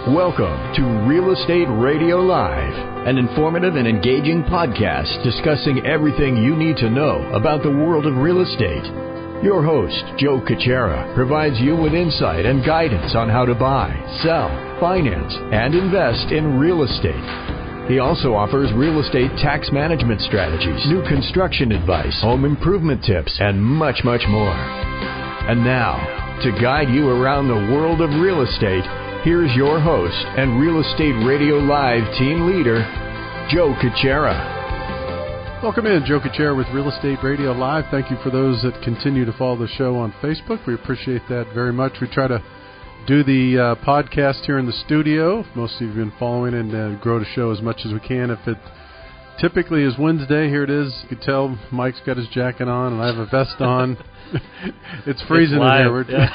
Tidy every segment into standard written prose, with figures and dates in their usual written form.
Welcome to Real Estate Radio Live, an informative and engaging podcast discussing everything you need to know about the world of real estate. Your host, Joe Kuchera, provides you with insight and guidance on how to buy, sell, finance, and invest in real estate. He also offers real estate tax management strategies, new construction advice, home improvement tips, and much, much more. And now, to guide you around the world of real estate, here's your host and Real Estate Radio Live team leader, Joe Kuchera. Welcome in, Joe Kuchera with Real Estate Radio Live. Thank you for those that continue to follow the show on Facebook. We appreciate that very much. We try to do the podcast here in the studio. Most of you have been following and grow the show as much as we can. If it typically is Wednesday, here it is. You can tell Mike's got his jacket on and I have a vest on. It's freezing in here. Yeah.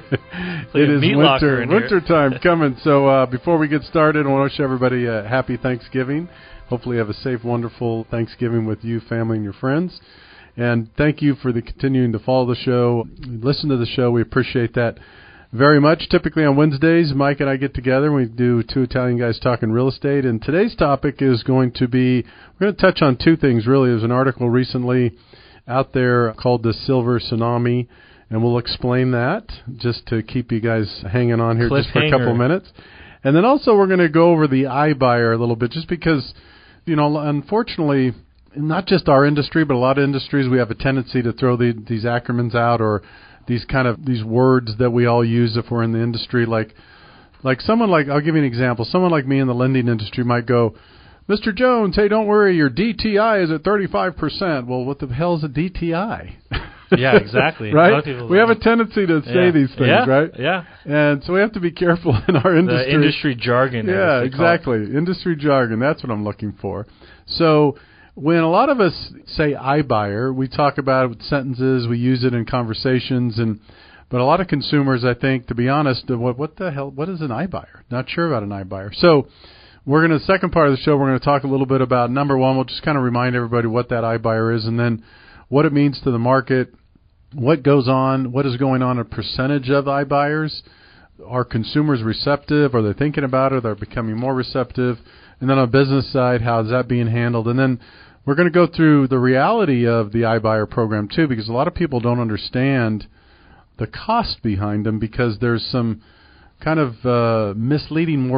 It is winter time coming. So before we get started, I want to wish everybody a happy Thanksgiving. Hopefully you have a safe, wonderful Thanksgiving with you, family, and your friends. And thank you for continuing to follow the show, listen to the show. We appreciate that very much. Typically on Wednesdays, Mike and I get together and we do two Italian guys talking real estate. And today's topic is going to be, we're going to touch on two things really. There's an article recently out there called the Silver Tsunami, and we'll explain that just to keep you guys hanging on here just for a couple of minutes. And then also we're going to go over the iBuyer a little bit just because, you know, unfortunately, not just our industry, but a lot of industries, we have a tendency to throw these acronyms out or these words that we all use if we're in the industry. Like someone like, I'll give you an example. Someone like me in the lending industry might go, Mr. Jones, hey, don't worry, your DTI is at 35%. Well, what the hell is a DTI? Yeah, exactly. Right? We have a tendency to say these things, right? Yeah. And so we have to be careful in our industry. The industry jargon. Yeah, exactly. Industry jargon. That's what I'm looking for. So when a lot of us say iBuyer, we talk about it with sentences, we use it in conversations, but a lot of consumers, I think, to be honest, what the hell, what is an iBuyer? Not sure about an iBuyer. So the second part of the show, we're going to talk a little bit about, number one, we'll just kind of remind everybody what that iBuyer is, and then what it means to the market, what goes on, what is going on, a percentage of iBuyers. Are consumers receptive? Are they thinking about it? Are they becoming more receptive? And then on the business side, how is that being handled? And then we're going to go through the reality of the iBuyer program, too, because a lot of people don't understand the cost behind them because there's some kind of misleading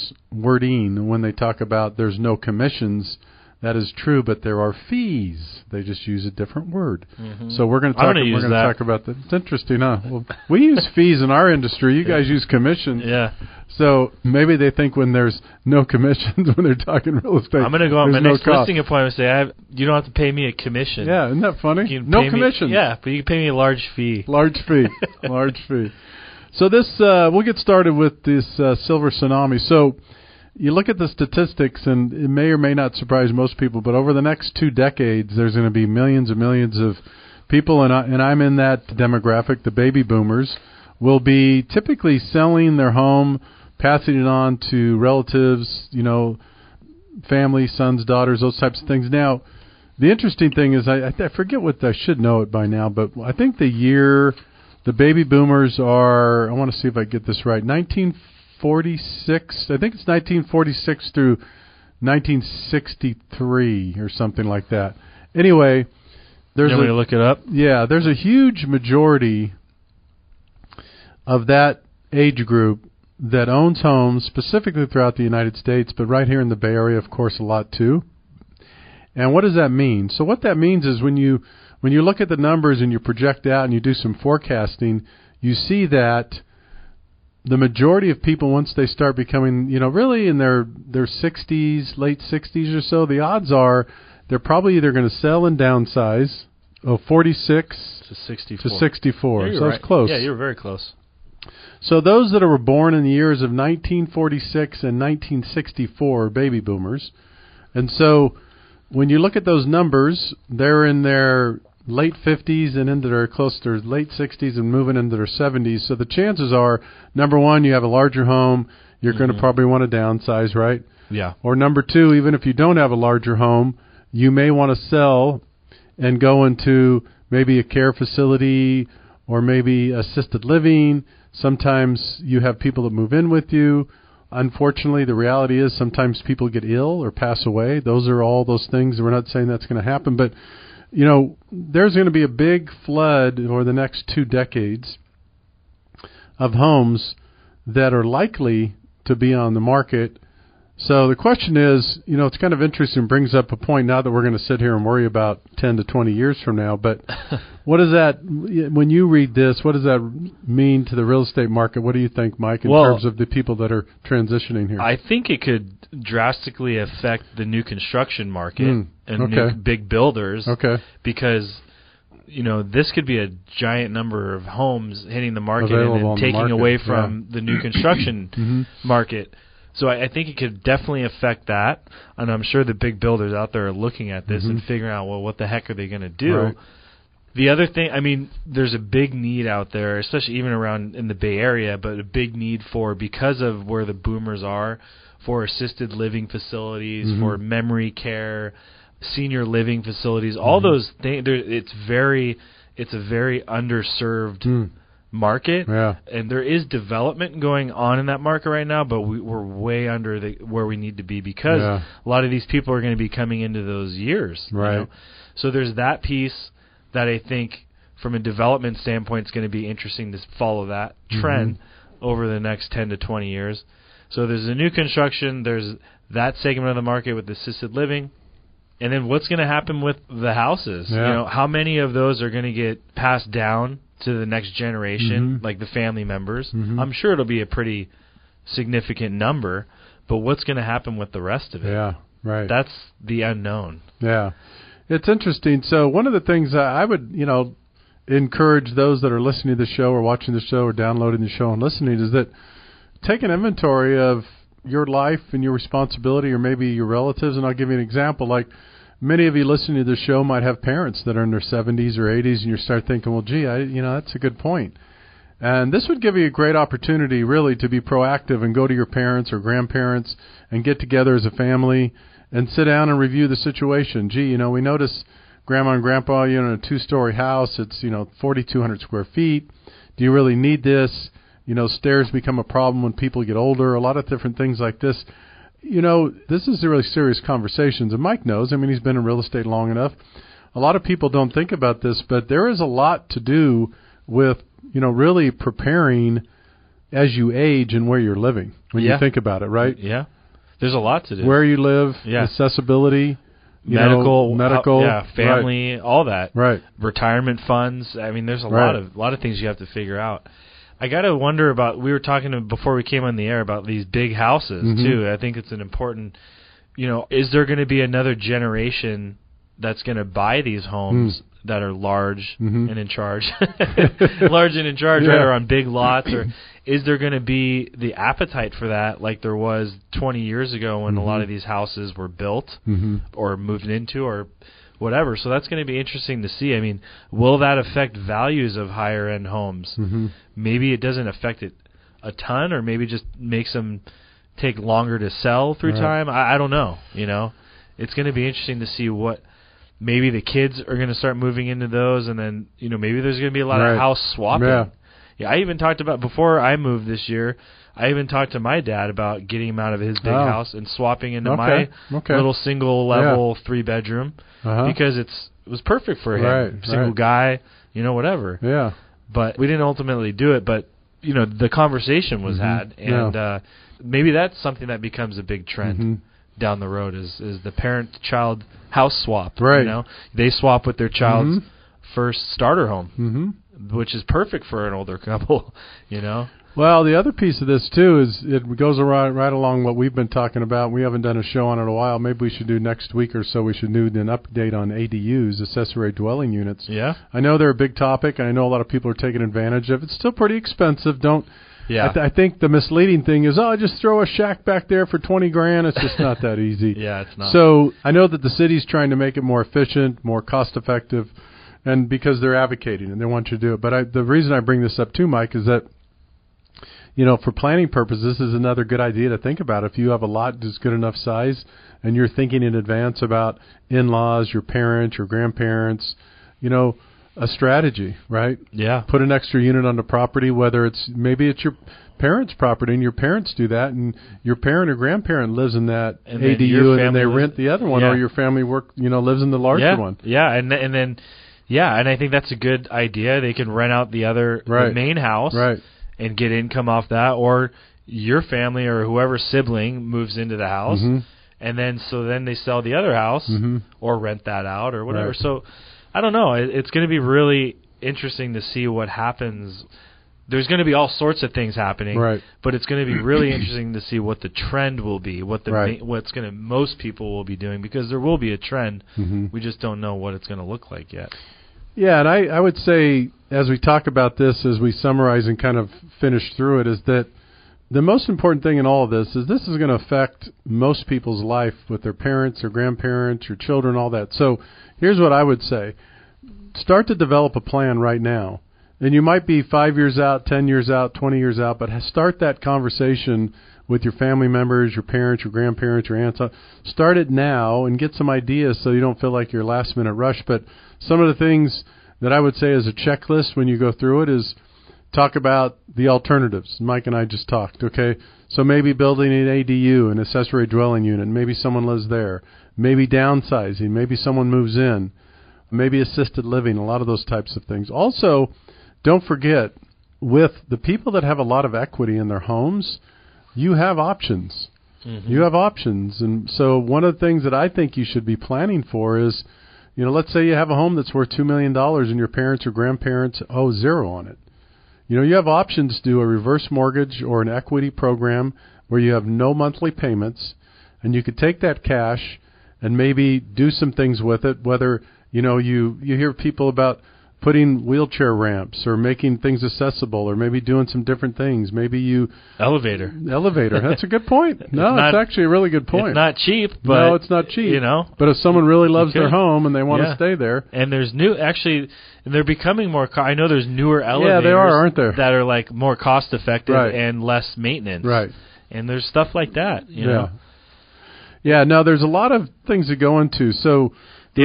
wording when they talk about there's no commissions. That is true, but there are fees. They just use a different word. Mm-hmm. So we're going to talk about that. It's interesting, huh? Well, we use fees in our industry. You guys use commissions. Yeah. So maybe they think when there's no commissions when they're talking real estate. I'm going to go on my next listing appointment and say, you don't have to pay me a commission. Yeah, isn't that funny? No commission. Yeah, but you can pay me a large fee. Large fee. Large fee. So we'll get started with this Silver Tsunami. So you look at the statistics, and it may or may not surprise most people, but over the next 2 decades, there's going to be millions and millions of people, and I'm in that demographic, the baby boomers, will be typically selling their home, passing it on to relatives, you know, family, sons, daughters, those types of things. Now, the interesting thing is, I forget what, I should know it by now, but I think the year the baby boomers are, I want to see if I get this right, 1946, I think it's 1946 through 1963 or something like that. Anyway, you want me to look it up? Yeah, there's a huge majority of that age group that owns homes, specifically throughout the United States, but right here in the Bay Area, of course, a lot too. And what does that mean? So what that means is when you look at the numbers and you project out and you do some forecasting, you see that the majority of people, once they start becoming, you know, really in their 60s, late 60s or so, the odds are they're probably either going to sell and downsize, 46 to 64. To 64. Yeah, so right. It's close. Yeah, you're very close. So those that were born in the years of 1946 and 1964 are baby boomers. And so when you look at those numbers, they're in their late 50s and into their close to their late 60s and moving into their 70s. So the chances are, number one, you have a larger home. You're going to probably want to downsize, right? Yeah. Or number two, even if you don't have a larger home, you may want to sell and go into maybe a care facility or maybe assisted living. Sometimes you have people that move in with you, Unfortunately, the reality is sometimes people get ill or pass away. Those are all those things. We're not saying that's going to happen, but there's going to be a big flood over the next 2 decades of homes that are likely to be on the market. So the question is, it's kind of interesting, brings up a point now that we're going to sit here and worry about 10 to 20 years from now. But what does that, when you read this, what does that mean to the real estate market? What do you think, Mike, in terms of the people that are transitioning here? I think it could drastically affect the new construction market and new big builders. Okay. Because this could be a giant number of homes hitting the market available and then taking away from yeah. the new construction market. So I think it could definitely affect that, and I'm sure the big builders out there are looking at this and figuring out, well, what the heck are they going to do? Right. The other thing, I mean, there's a big need out there, especially even around in the Bay Area, but a big need for, because of where the boomers are, for assisted living facilities, for memory care, senior living facilities, all those things. It's a very underserved market, and there is development going on in that market right now, but we're way under where we need to be because a lot of these people are going to be coming into those years. Right. So there's that piece that I think from a development standpoint is going to be interesting to follow that trend over the next 10 to 20 years. So there's a new construction, there's that segment of the market with assisted living, and then what's going to happen with the houses? How many of those are going to get passed down to the next generation, like the family members? I'm sure it'll be a pretty significant number, but what's going to happen with the rest of it? Yeah, right. That's the unknown. Yeah. It's interesting. So one of the things I would, encourage those that are listening to the show or watching the show or downloading the show and listening is that take an inventory of your life and your responsibility, or maybe your relatives. And I'll give you an example. Like many of you listening to the show might have parents that are in their 70s or 80s, and you start thinking, well, gee, that's a good point. And this would give you a great opportunity, really, to be proactive and go to your parents or grandparents and get together as a family and sit down and review the situation. Gee, we notice Grandma and Grandpa, in a 2-story house. It's 4,200 square feet. Do you really need this? Stairs become a problem when people get older. A lot of different things like this. This is a really serious conversations, and Mike knows. I mean, he's been in real estate long enough. A lot of people don't think about this, but there is a lot to do with, really preparing as you age and where you're living when you think about it, right? Yeah. There's a lot to do. Where you live, accessibility, medical, family, right. all that. Right. Retirement funds. I mean, there's a lot of things you have to figure out. I got to wonder about, we were talking before we came on the air about these big houses, too. I think it's an important, is there going to be another generation that's going to buy these homes that are large and in charge, large and in charge, right, or on big lots, or is there going to be the appetite for that like there was 20 years ago when a lot of these houses were built or moved into or whatever? So that's going to be interesting to see. I mean, will that affect values of higher-end homes? Maybe it doesn't affect it a ton, or maybe just makes them take longer to sell through time. I don't know. It's going to be interesting to see what. Maybe the kids are going to start moving into those, and then, maybe there's going to be a lot of house swapping. Yeah, I even talked about, before I moved this year, I even talked to my dad about getting him out of his big house and swapping into my little single-level 3-bedroom because it was perfect for him. Single guy, whatever. Yeah. But we didn't ultimately do it, but, the conversation was had, and maybe that's something that becomes a big trend. Down the road is the parent-child house swap. Right. They swap with their child's first starter home, which is perfect for an older couple. Well, the other piece of this too is it goes right along what we've been talking about. We haven't done a show on it in a while. Maybe we should do next week or so. We should do an update on ADUs, accessory dwelling units. Yeah. I know they're a big topic, and I know a lot of people are taking advantage of it. It's still pretty expensive. Yeah. I think the misleading thing is, just throw a shack back there for $20,000. It's just not that easy. Yeah, it's not. So I know that the city's trying to make it more efficient, more cost-effective, and because they're advocating and they want you to do it. But the reason I bring this up too, Mike, is that, for planning purposes, this is another good idea to think about. If you have a lot that's good enough size and you're thinking in advance about in-laws, your parents, your grandparents, a strategy, right? Yeah. Put an extra unit on the property, whether maybe it's your parents' property and your parents do that, and your parent or grandparent lives in that and ADU, and then they rent the other one, or your family lives in the larger one. Yeah, and then and I think that's a good idea. They can rent out the main house, and get income off that, or your family or whoever sibling moves into the house, and then they sell the other house or rent that out or whatever. So I don't know. It's going to be really interesting to see what happens. There's going to be all sorts of things happening, but it's going to be really interesting to see what the trend will be, what's going to most people will be doing, because there will be a trend. We just don't know what it's going to look like yet. Yeah, and I would say, as we talk about this, as we summarize and kind of finish through it, is that the most important thing in all of this is going to affect most people's life with their parents or grandparents or children, all that. So here's what I would say. Start to develop a plan right now. And you might be 5 years out, 10 years out, 20 years out, but start that conversation with your family members, your parents, your grandparents, your aunts. Start it now and get some ideas so you don't feel like you're last-minute rush. But some of the things that I would say as a checklist when you go through it is talk about the alternatives. Mike and I just talked, okay? So maybe building an ADU, an accessory dwelling unit. Maybe someone lives there. Maybe downsizing. Maybe someone moves in. Maybe assisted living, a lot of those types of things. Also, don't forget, with the people that have a lot of equity in their homes, you have options. You have options. And so one of the things that I think you should be planning for is, let's say you have a home that's worth $2 million and your parents or grandparents owe zero on it. You have options to do a reverse mortgage or an equity program where you have no monthly payments, and you could take that cash and maybe do some things with it, whether, you hear people about putting wheelchair ramps or making things accessible or maybe doing some different things. Maybe Elevator. That's a good point. No, it's actually a really good point. It's not cheap, but... No, it's not cheap. But if someone really loves their home and they want to stay there... And there's they're becoming more... I know there's newer elevators... Yeah, they are, aren't there? ...that are like more cost-effective and less maintenance. Right. And there's stuff like that, know? Yeah, no, there's a lot of things to go into, so...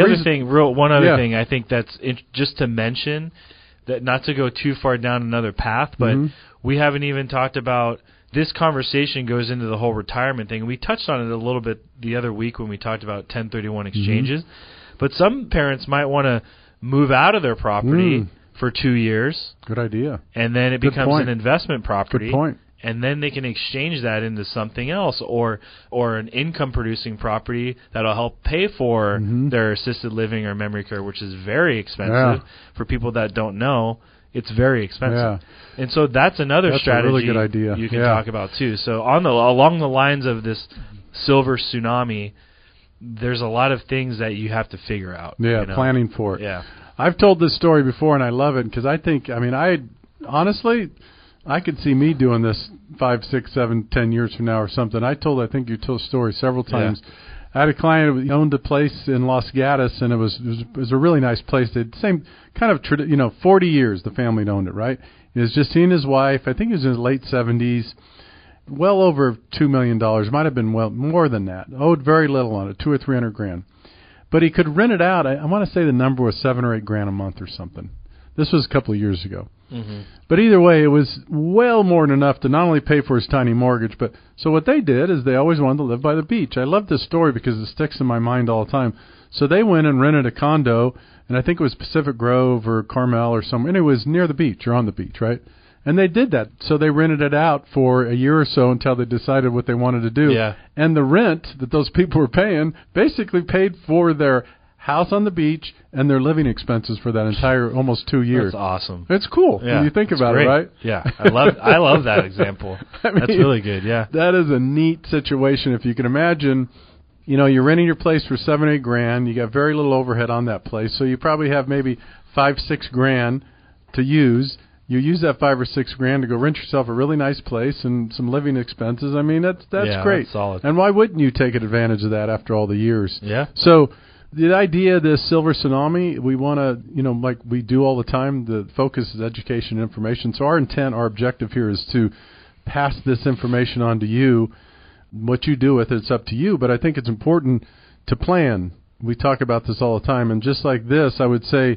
One other thing I think that's just to mention, that not to go too far down another path, but we haven't even talked about, this conversation goes into the whole retirement thing. We touched on it a little bit the other week when we talked about 1031 exchanges, but some parents might want to move out of their property for 2 years. Good idea. And then it becomes an investment property. Good point. And then they can exchange that into something else, or an income-producing property that'll help pay for their assisted living or memory care, which is very expensive. Yeah. For people that don't know, it's very expensive. Yeah. And so that's another strategy a really good idea. You can talk about too. So along the lines of this silver tsunami, there's a lot of things that you have to figure out. Yeah, planning for it. Yeah. I've told this story before, and I love it because honestly, I could see me doing this 5, 6, 7, 10 years from now or something. I think you told the story several times. Yeah. I had a client who owned a place in Los Gatos, and it was a really nice place. The same kind of 40 years the family had owned it, right? It was just he and his wife. I think he was in his late 70s, well over $2 million. Might have been more than that. Owed very little on it, $200,000 or $300,000. But he could rent it out. I want to say the number was $7,000 or $8,000 a month or something. This was a couple of years ago. But either way, it was well more than enough to not only pay for his tiny mortgage, but so what they did is they always wanted to live by the beach. I love this story because it sticks in my mind all the time. So they went and rented a condo, and I think it was Pacific Grove or Carmel or somewhere, and it was near the beach or on the beach, right? And they did that. So they rented it out for a year or so until they decided what they wanted to do. Yeah. And the rent that those people were paying basically paid for their house on the beach and their living expenses for that entire almost 2 years. That's awesome. It's cool when you think about great. it, right? Yeah, I love that example. That's really good. Yeah, that is a neat situation. If you can imagine, you're renting your place for $7,000 or $8,000. You got very little overhead on that place, so you probably have maybe $5,000-6,000 to use. You use that $5,000 or $6,000 to go rent yourself a really nice place and some living expenses. I mean, that's great. That's solid. And why wouldn't you take advantage of that after all the years? Yeah. So the idea of this silver tsunami, we want to, like we do all the time, the focus is education and information. So our objective here is to pass this information on to you. What you do with it's up to you, but I think it's important to plan. We talk about this all the time, and just like this, I would say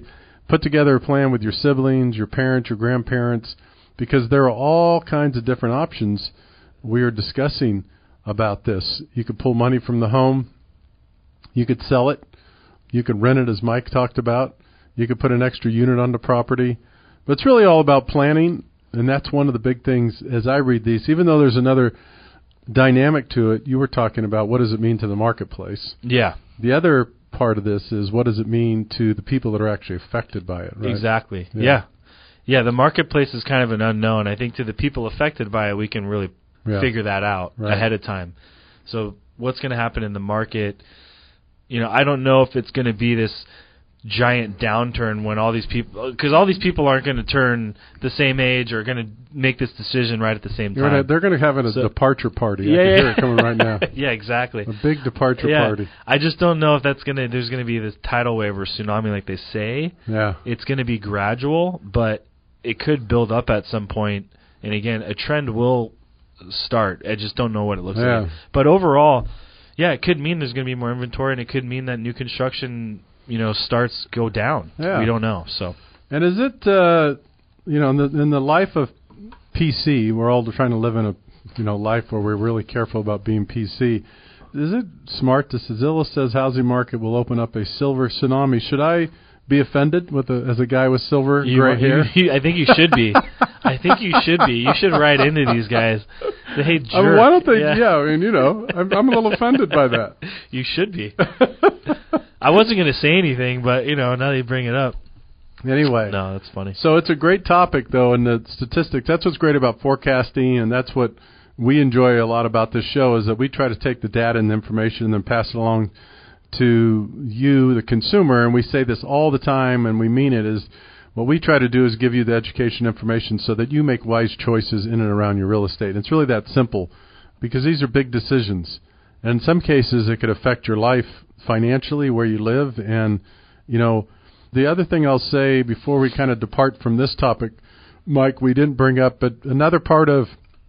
put together a plan with your siblings, your parents, your grandparents, because there are all kinds of different options we are discussing about this. You could pull money from the home. You could sell it. You could rent it, as Mike talked about. You could put an extra unit on the property. But it's really all about planning, and that's one of the big things as I read these. Even though there's another dynamic to it, you were talking about what does it mean to the marketplace. Yeah. The other part of this is what does it mean to the people that are actually affected by it, right? Exactly. Yeah, the marketplace is kind of an unknown. I think to the people affected by it, we can really figure that out ahead of time. So what's going to happen in the market? I don't know if it's going to be this giant downturn when all these people, because all these people aren't going to turn the same age or going to make this decision right at the same time. They're going to have a departure party. I can hear it coming right now. Yeah, exactly. A big departure party. I just don't know if there's going to be this tidal wave or tsunami like they say. Yeah. It's going to be gradual, but it could build up at some point. And again, a trend will start. I just don't know what it looks like. But overall, it could mean there's going to be more inventory, and it could mean that new construction starts go down. Yeah. We don't know. So, and is it in the life of PC, we're all trying to live in a life where we're really careful about being PC. Is it smart to Zillow says housing market will open up a silver tsunami? Should I be offended as a guy with silver gray hair? I think you should be. I think you should be. You should write into these guys. Say, hey, jerk. Why don't they? I'm a little offended by that. You should be. I wasn't going to say anything, but, now that you bring it up. Anyway. No, that's funny. So it's a great topic, though, and the statistics. That's what's great about forecasting, and that's what we enjoy a lot about this show is that we try to take the data and the information and then pass it along to you, the consumer, and we say this all the time, and we mean it, is what we try to do is give you the education information so that you make wise choices in and around your real estate. And it's really that simple because these are big decisions. And in some cases, it could affect your life financially, where you live. And, the other thing I'll say before we kind of depart from this topic, Mike, we didn't bring up, but another part of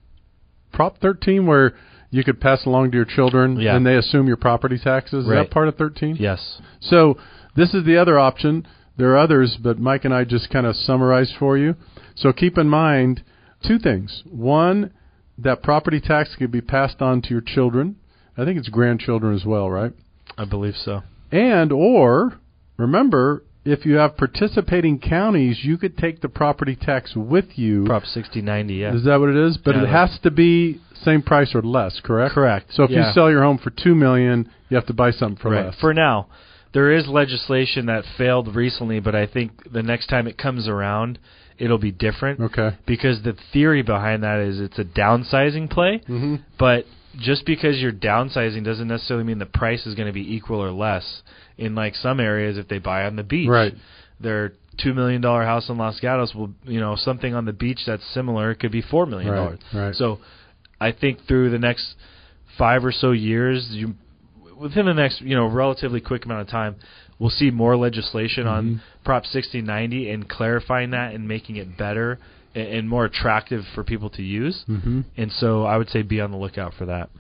Prop 13 where you could pass along to your children and they assume your property taxes. Is that part of 13? Yes. So this is the other option. There are others, but Mike and I just kind of summarized for you. So keep in mind two things. One, that property tax could be passed on to your children. I think it's grandchildren as well, right? I believe so. And or, remember, if you have participating counties, you could take the property tax with you. Prop 6090, yeah. Is that what it is? But it has to be same price or less, correct? Correct. So if you sell your home for $2 million, you have to buy something for less. For now. There is legislation that failed recently, but I think the next time it comes around, it'll be different. Okay. Because the theory behind that is it's a downsizing play, but just because you're downsizing doesn't necessarily mean the price is going to be equal or less. In like some areas, if they buy on the beach, their $2 million house in Los Gatos will, something on the beach that's similar could be $4 million. Right. So I think through the next 5 or so years, within the next, relatively quick amount of time, we'll see more legislation on Prop 6090 and clarifying that and making it better and more attractive for people to use. And so I would say be on the lookout for that.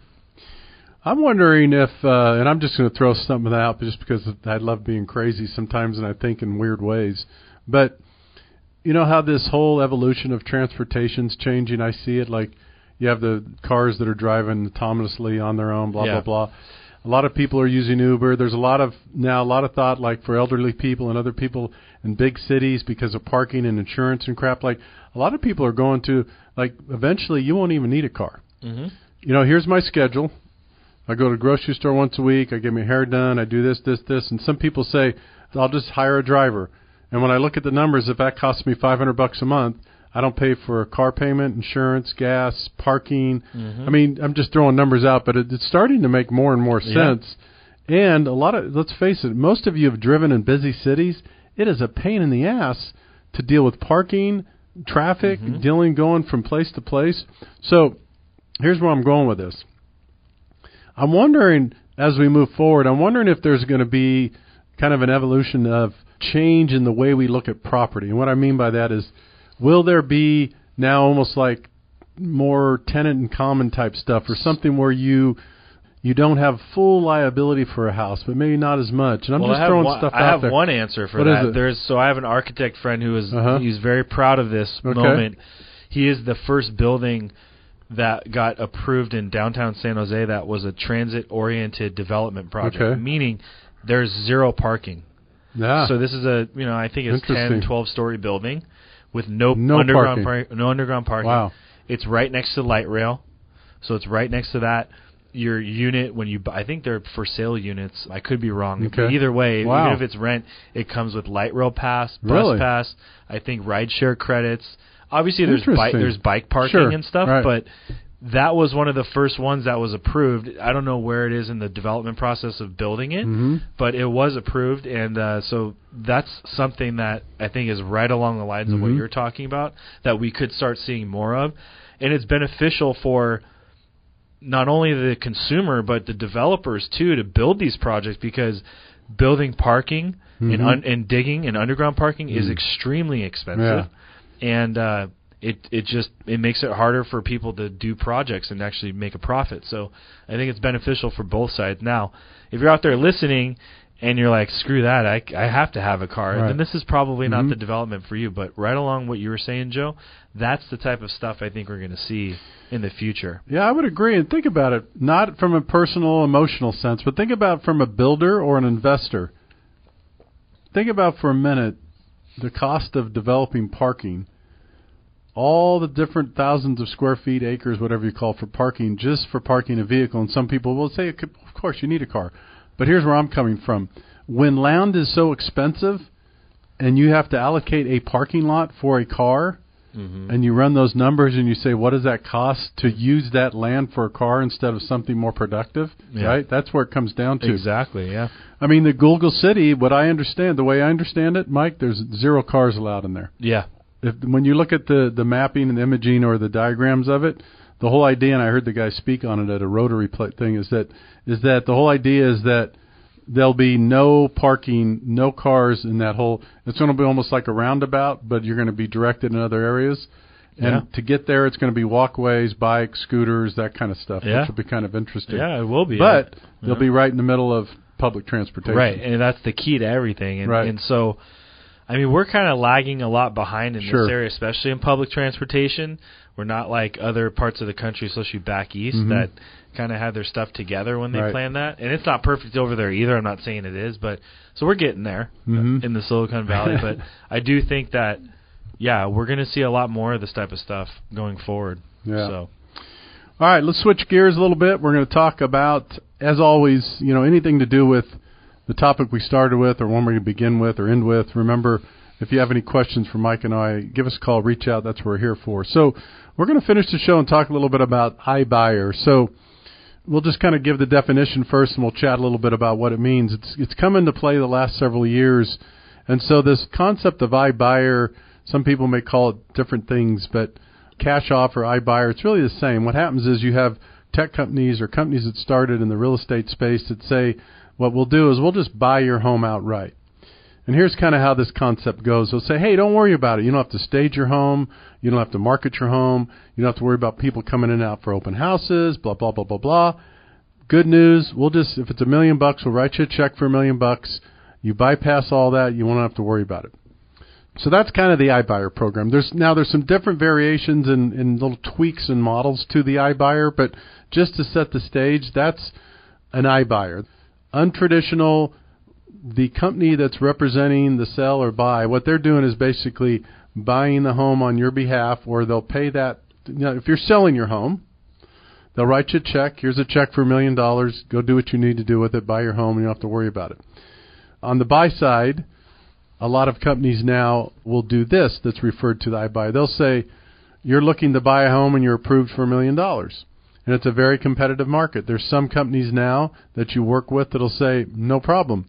I'm wondering if, and I'm just going to throw something out just because I love being crazy sometimes and I think in weird ways, but you know how this whole evolution of transportation's changing? I see it like you have the cars that are driving autonomously on their own, blah, blah. A lot of people are using Uber. There's a lot of thought like for elderly people and other people in big cities because of parking and insurance and crap. Like a lot of people are going to, like, eventually you won't even need a car. Here's my schedule. I go to the grocery store once a week. I get my hair done. I do this. And some people say, I'll just hire a driver. And when I look at the numbers, if that costs me $500 a month, I don't pay for a car payment, insurance, gas, parking. I mean, I'm just throwing numbers out, but it's starting to make more and more sense. And let's face it, most of you have driven in busy cities. It is a pain in the ass to deal with parking, traffic, going from place to place. So here's where I'm going with this. I'm wondering, as we move forward, if there's going to be kind of an evolution of change in the way we look at property. And what I mean by that is, will there be now almost like more tenant in common type stuff or something where you you don't have full liability for a house, but maybe not as much. And I'm just throwing stuff out there. I have one answer for that. So I have an architect friend who is he's very proud of this moment. He is the first building that got approved in downtown San Jose that was a transit-oriented development project, meaning there's zero parking. Yeah. So this is I think it's 10, 12-story building with no underground parking. Wow. It's right next to the light rail, so it's right next to that. Your unit, when you buy, I think they're for sale units. I could be wrong. Okay. Either way, even if it's rent, it comes with light rail pass, bus pass. I think rideshare credits. Obviously, there's bike parking and stuff, but that was one of the first ones that was approved. I don't know where it is in the development process of building it, but it was approved, and so that's something that I think is right along the lines of what you're talking about that we could start seeing more of, and it's beneficial for not only the consumer but the developers too to build these projects, because building parking and digging and underground parking is extremely expensive, and it makes it harder for people to do projects and actually make a profit. So I think it's beneficial for both sides. Now, if you're out there listening and you're like, screw that, I have to have a car, then this is probably not the development for you. But right along what you were saying, Joe, that's the type of stuff I think we're going to see in the future. Yeah, I would agree. And think about it, not from a personal, emotional sense, but think about it from a builder or an investor. Think about for a minute the cost of developing parking, all the different thousands of square feet, acres, whatever you call for parking, just for parking a vehicle. And some people will say, of course, you need a car. But here's where I'm coming from. When land is so expensive and you have to allocate a parking lot for a car, and you run those numbers and you say, what does that cost to use that land for a car instead of something more productive, right? That's where it comes down to. Exactly, yeah. I mean, the Google City, the way I understand it, Mike, there's 0 cars allowed in there. Yeah. When you look at the mapping and the imaging or the diagrams of it, the whole idea, and I heard the guy speak on it at a Rotary thing, is that the whole idea is that there'll be no parking, no cars in that whole. It's going to be almost like a roundabout, but you're going to be directed in other areas. And to get there, it's going to be walkways, bikes, scooters, that kind of stuff, which will be kind of interesting. Yeah, it will be. But they'll be right in the middle of public transportation. Right, and that's the key to everything. And so, I mean, we're kind of lagging a lot behind in this area, especially in public transportation. We're not like other parts of the country, especially back east, that kind of have their stuff together when they plan that. And it's not perfect over there either. I'm not saying it is, but so we're getting there in the Silicon Valley. But I do think that, we're going to see a lot more of this type of stuff going forward. Yeah. So. All right, let's switch gears a little bit. We're going to talk about, as always, anything to do with the topic we started with or one we're going to begin with or end with. Remember, if you have any questions for Mike and I, give us a call, reach out. That's what we're here for. So we're going to finish the show and talk a little bit about iBuyer. So we'll just kind of give the definition first, and we'll chat a little bit about what it means. It's come into play the last several years. And so this concept of iBuyer, some people may call it different things, but cash offer, iBuyer, it's really the same. What happens is you have tech companies or companies that started in the real estate space that say, what we'll do is we'll just buy your home outright. And here's kind of how this concept goes. They'll say, hey, don't worry about it. You don't have to stage your home. You don't have to market your home. You don't have to worry about people coming in and out for open houses, blah, blah, blah, blah, blah. Good news, if it's $1 million, we'll write you a check for $1 million. You bypass all that. You won't have to worry about it. So that's kind of the iBuyer program. There's some different variations and little tweaks and models to the iBuyer, but just to set the stage, that's an iBuyer. Untraditional, the company that's representing the sell or buy, what they're doing is basically buying the home on your behalf, or they'll pay that. If you're selling your home, they'll write you a check. Here's a check for $1 million. Go do what you need to do with it. Buy your home. You don't have to worry about it. On the buy side, a lot of companies now will do this that's referred to the iBuyer. They'll say, you're looking to buy a home and you're approved for $1 million. And it's a very competitive market. There's some companies now that you work with that'll say, no problem.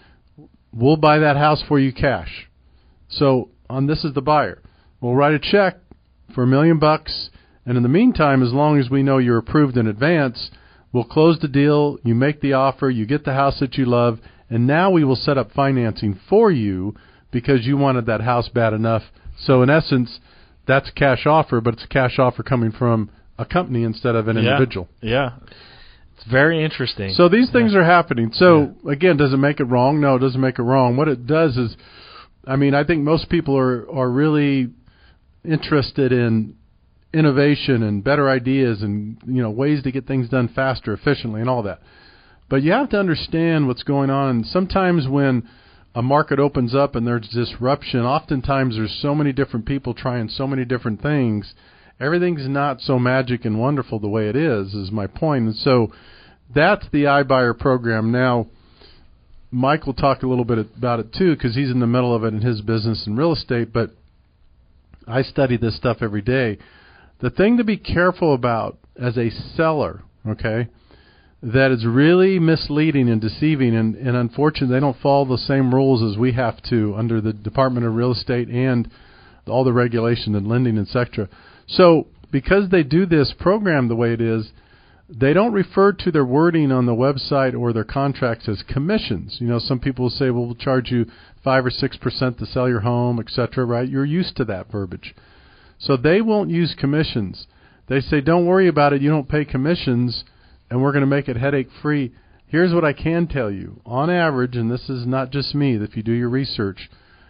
We'll buy that house for you cash. So this is the buyer. We'll write a check for $1 million. And in the meantime, as long as we know you're approved in advance, we'll close the deal. You make the offer. You get the house that you love. And now we will set up financing for you because you wanted that house bad enough. So in essence, that's a cash offer, but it's a cash offer coming from a company instead of an individual. Yeah. It's very interesting. So these things are happening. So, again, does it make it wrong? No, it doesn't make it wrong. What it does is, I mean, I think most people are really interested in innovation and better ideas and, ways to get things done faster, efficiently, and all that. But you have to understand what's going on. And sometimes when a market opens up and there's disruption, oftentimes there's so many different people trying so many different things. Everything's not so magic and wonderful the way it is my point. And so that's the iBuyer program. Now, Mike will talk a little bit about it too, because he's in the middle of it in his business in real estate, but I study this stuff every day. The thing to be careful about as a seller, okay, that is really misleading and deceiving, and unfortunately they don't follow the same rules as we have to under the Department of Real Estate and all the regulation and lending, etc. So because they do this program the way it is, they don't refer to their wording on the website or their contracts as commissions. Some people will say, well, we'll charge you 5 or 6% to sell your home, etc., right? You're used to that verbiage. So they won't use commissions. They say, don't worry about it. You don't pay commissions, and we're going to make it headache-free. Here's what I can tell you. On average, and this is not just me, if you do your research,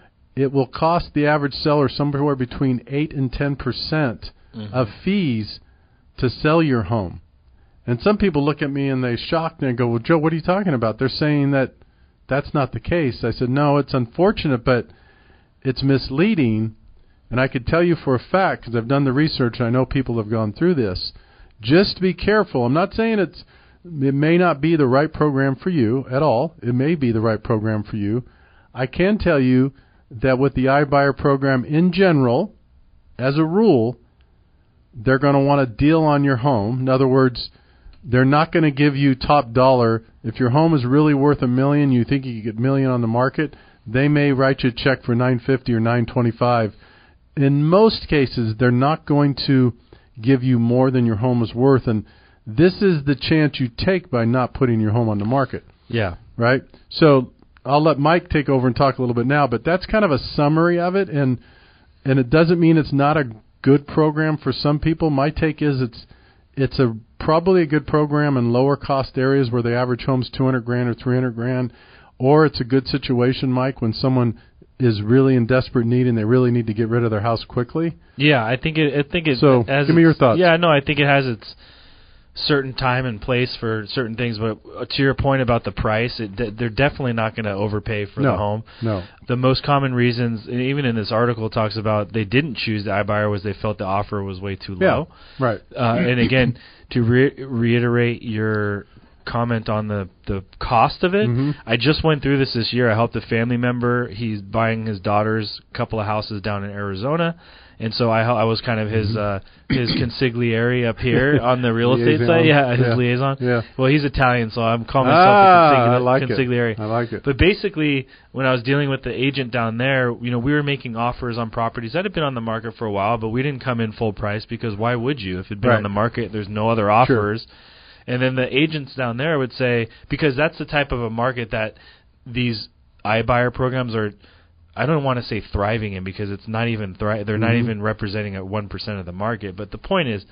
it will cost the average seller somewhere between 8 and 10% of fees to sell your home. And some people look at me and they shocked and they go, well, Joe, what are you talking about? They're saying that that's not the case. I said, no, it's unfortunate, but it's misleading. And I could tell you for a fact, because I've done the research and I know people have gone through this, just be careful. I'm not saying it may not be the right program for you at all. It may be the right program for you. I can tell you that with the iBuyer program in general, as a rule, they're going to want a deal on your home. In other words, they're not going to give you top dollar. If your home is really worth $1 million, you think you could get $1 million on the market, they may write you a check for $950 or $925. In most cases, they're not going to give you more than your home is worth, and this is the chance you take by not putting your home on the market. Yeah. Right? So I'll let Mike take over and talk a little bit now, but that's kind of a summary of it, and it doesn't mean it's not a good program for some people. My take is it's probably a good program in lower cost areas where the average home's $200,000 or $300,000, or it's a good situation, Mike, when someone is really in desperate need and they really need to get rid of their house quickly. Yeah, I think it. So give me your thoughts. Yeah, no, I think it has its certain time and place for certain things. But to your point about the price, they're definitely not going to overpay for the home. No. The most common reasons, and even in this article, it talks about they didn't choose the iBuyer was they felt the offer was way too low. Yeah, right. And again, to reiterate your comment on the cost of it, I just went through this year. I helped a family member. He's buying his daughter's couple of houses down in Arizona. And so I was kind of his consigliere up here on the real estate side. Yeah, his liaison. Yeah. Well, he's Italian, so I'm calling myself a consigliere. I like it. But basically, when I was dealing with the agent down there, we were making offers on properties that had been on the market for a while, but we didn't come in full price because why would you? If it'd been on the market, there's no other offers. Sure. And then the agents down there would say, because that's the type of a market that these iBuyer programs are, I don't want to say thriving in because it's not even they're not even representing at 1% of the market. But the point is,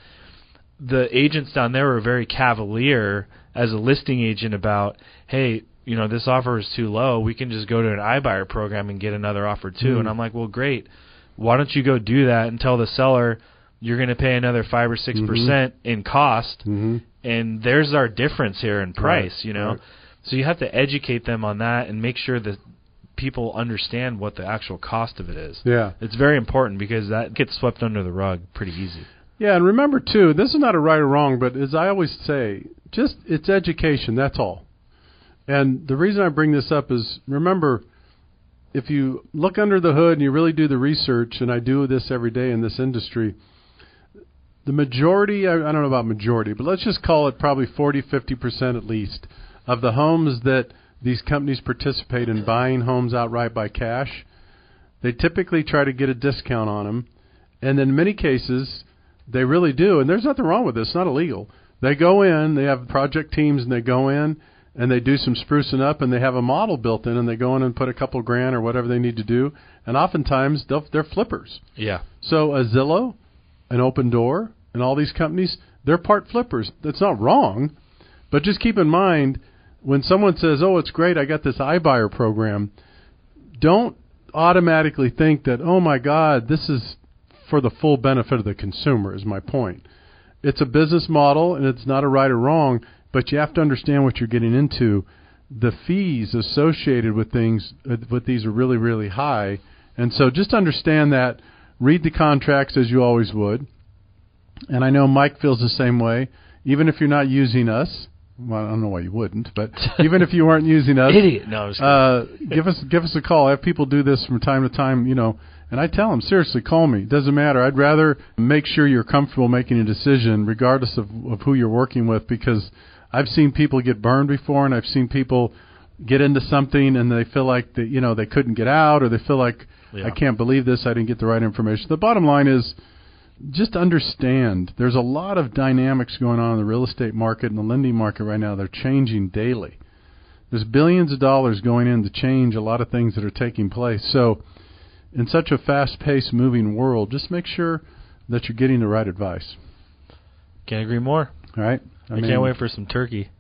the agents down there were very cavalier as a listing agent about, hey, this offer is too low. We can just go to an iBuyer program and get another offer too. And I'm like, well, great. Why don't you go do that and tell the seller you're going to pay another 5 or 6% in cost, and there's our difference here in price, Right. So you have to educate them on that and make sure that people understand what the actual cost of it is. Yeah. It's very important because that gets swept under the rug pretty easy. Yeah, and remember, too, this is not a right or wrong, but as I always say, it's education, that's all. And the reason I bring this up is, remember, if you look under the hood and you really do the research, and I do this every day in this industry, the majority, I don't know about majority, but let's just call it probably 40, 50% at least, of the homes that these companies participate in buying homes outright by cash, they typically try to get a discount on them. And in many cases, they really do. And there's nothing wrong with this. It's not illegal. They go in, they have project teams, and they go in, and they do some sprucing up, and they have a model built in, and they go in and put a couple grand or whatever they need to do. And oftentimes, they're flippers. Yeah. So a Zillow, an Open Door, and all these companies, they're part flippers. That's not wrong. But just keep in mind, when someone says, oh, it's great, I got this iBuyer program, don't automatically think that, oh, my God, this is for the full benefit of the consumer, is my point. It's a business model, and it's not a right or wrong, but you have to understand what you're getting into. The fees associated with things with these are really, really high. And so just understand that. Read the contracts as you always would. And I know Mike feels the same way. Even if you're not using us, well, I don't know why you wouldn't, but even if you weren't using us, idiot. No, give us a call. I have people do this from time to time, and I tell them, seriously, call me. It doesn't matter. I'd rather make sure you're comfortable making a decision regardless of who you're working with, because I've seen people get burned before, and I've seen people get into something and they feel like they couldn't get out, or they feel like, I can't believe this, I didn't get the right information. The bottom line is, just understand there's a lot of dynamics going on in the real estate market and the lending market right now. They're changing daily. There's billions of dollars going in to change a lot of things that are taking place. So in such a fast-paced, moving world, just make sure that you're getting the right advice. Can't agree more. All right? I can't wait for some turkey.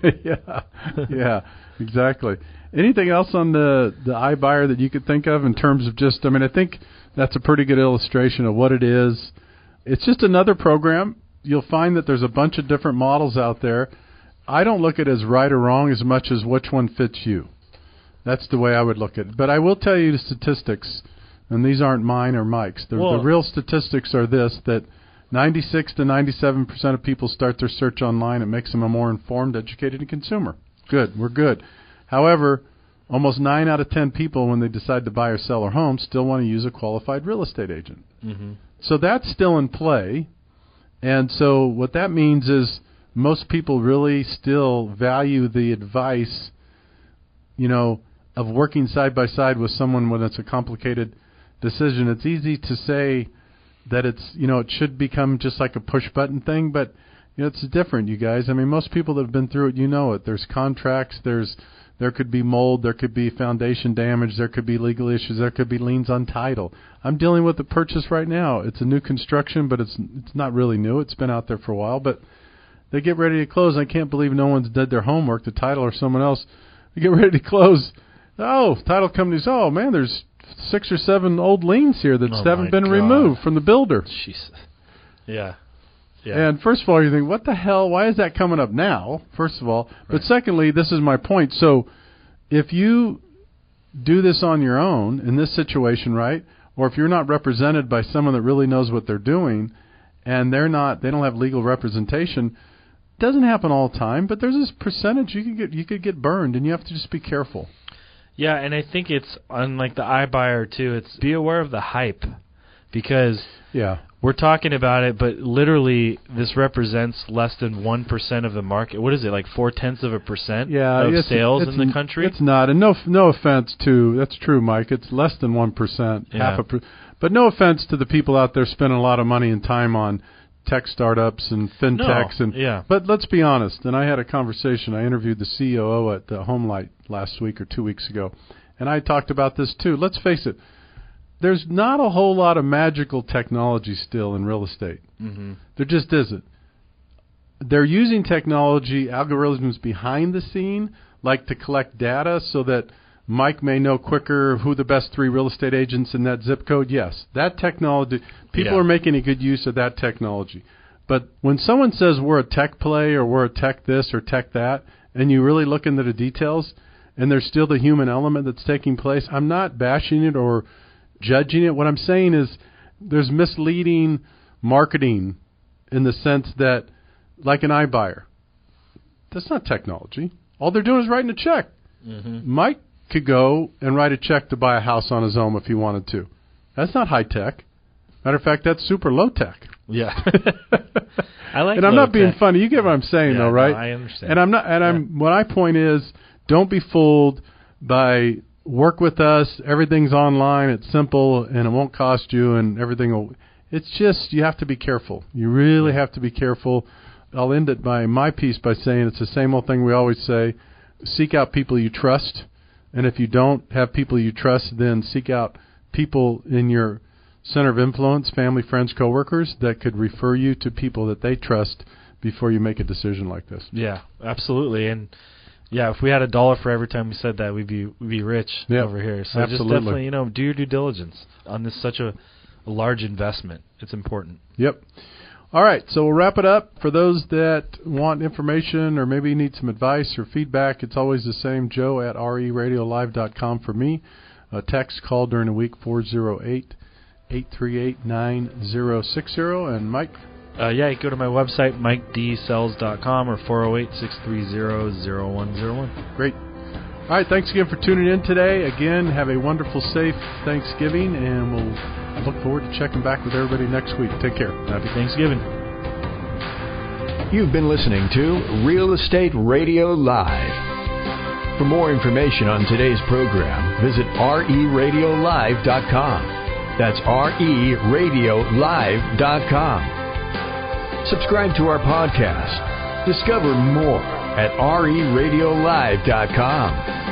Yeah, exactly. Anything else on the iBuyer that you could think of in terms of just, I think that's a pretty good illustration of what it is. It's just another program. You'll find that there's a bunch of different models out there. I don't look at it as right or wrong as much as which one fits you. That's the way I would look at it. But I will tell you the statistics, and these aren't mine or Mike's. The real statistics are this, that 96 to 97% of people start their search online. It makes them a more informed, educated consumer. Good. We're good. However, almost 9 out of 10 people, when they decide to buy or sell their home, still want to use a qualified real estate agent. Mm-hmm. So that's still in play. And so what that means is most people really still value the advice, of working side by side with someone when it's a complicated decision. It's easy to say that it's, it should become just like a push button thing, but it's different, you guys. Most people that have been through it, There's contracts, there could be mold, there could be foundation damage, there could be legal issues, there could be liens on title. I'm dealing with the purchase right now. It's a new construction, but it's not really new. It's been out there for a while, but they get ready to close. I can't believe no one's did their homework, the title or someone else. They get ready to close. Oh, title companies, oh man, there's 6 or 7 old liens here that haven't been removed from the builder. Jesus. Yeah. And first of all, you think, what the hell? Why is that coming up now, first of all? Right. But secondly, this is my point. So if you do this on your own in this situation, right, or if you're not represented by someone that really knows what they're doing, and they don't have legal representation, it doesn't happen all the time, but there's this percentage you could get burned, and you have to just be careful. Yeah, and I think it's unlike the iBuyer too. It's be aware of the hype, because we're talking about it, but literally this represents less than 1% of the market. What is it, like 0.4% of sales in the country? It's not, and no offense to, that's true, Mike. It's less than 1%, but no offense to the people out there spending a lot of money and time on tech startups and fintechs. But let's be honest, and I had a conversation. I interviewed the COO at the HomeLight last week or 2 weeks ago, and I talked about this too. Let's face it, there's not a whole lot of magical technology still in real estate. Mm-hmm. There just isn't. They're using technology, algorithms behind the scene, like to collect data so that Mike may know quicker who the best 3 real estate agents in that zip code. Yes, that technology, people are making a good use of that technology. But when someone says we're a tech play or we're a tech this or tech that, and you really look into the details, and there's still the human element that's taking place, I'm not bashing it or judging it. What I'm saying is there's misleading marketing in the sense that, like an iBuyer, that's not technology. All they're doing is writing a check. Mm-hmm. Mike could go and write a check to buy a house on his own if he wanted to. That's not high tech. Matter of fact, that's super low tech. Yeah. I like. And I'm not being funny. You get what I'm saying, though, right? No, I understand. And I'm not. And what my point is, don't be fooled by work with us. Everything's online. It's simple, and it won't cost you, and everything will. It's just you have to be careful. You really have to be careful. I'll end it by my piece by saying it's the same old thing we always say: seek out people you trust. And if you don't have people you trust, then seek out people in your center of influence, family, friends, coworkers, that could refer you to people that they trust, before you make a decision like this. Yeah, absolutely. And yeah, if we had $1 for every time we said that, we'd be rich over here. So absolutely. Just definitely, do your due diligence on this such a large investment. It's important. Yep. All right, so we'll wrap it up. For those that want information or maybe need some advice or feedback, it's always the same, Joe at RERadiolive.com for me. A text call during the week, 408-838-9060. And Mike? You go to my website, MikeDSells.com, or 408-630-0101. Great. All right, thanks again for tuning in today. Again, have a wonderful, safe Thanksgiving, and we'll look forward to checking back with everybody next week. Take care. Happy Thanksgiving. You've been listening to Real Estate Radio Live. For more information on today's program, visit RERadiolive.com. That's RERadiolive.com. Subscribe to our podcast. Discover more at RERadiolive.com.